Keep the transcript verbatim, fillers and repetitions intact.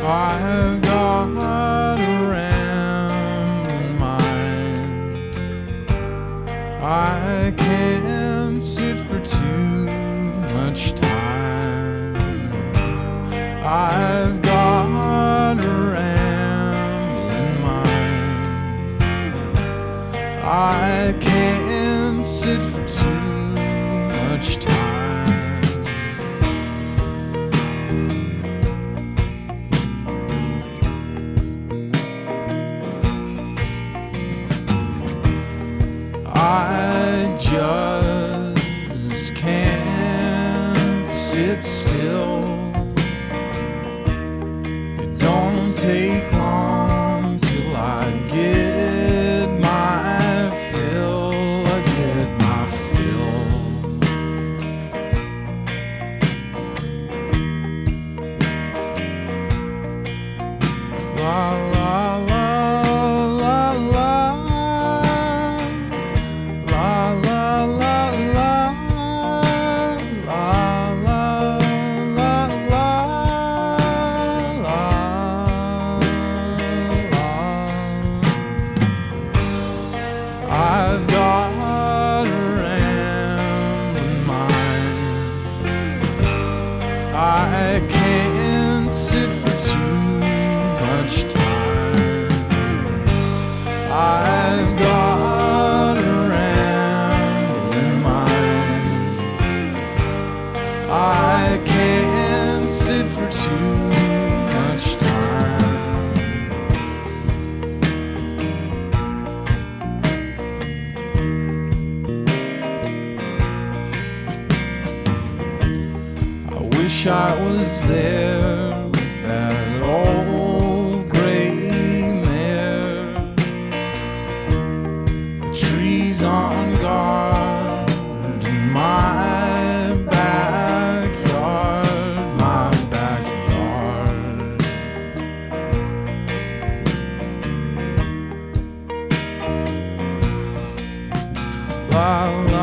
I've got a rambling mind. I can't sit for too much time. I've got a rambling mind. I can't sit for too much time. I just can't sit still. It don't take long till I get my fill. I get my fill. La la la la la. I've got a rambling mind. I can't sit for too much time. I've got a rambling mind. I can't sit for too much time. I wish I was there with that old gray mare. The trees on guard in my backyard, my backyard. La